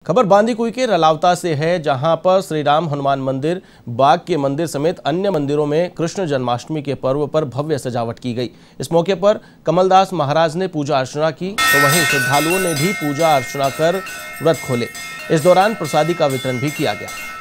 खबर बांदीकुई के रलावता से है, जहां पर श्री राम हनुमान मंदिर, बाग के मंदिर समेत अन्य मंदिरों में कृष्ण जन्माष्टमी के पर्व पर भव्य सजावट की गई। इस मौके पर कमलदास महाराज ने पूजा अर्चना की, तो वहीं श्रद्धालुओं ने भी पूजा अर्चना कर व्रत खोले। इस दौरान प्रसादी का वितरण भी किया गया।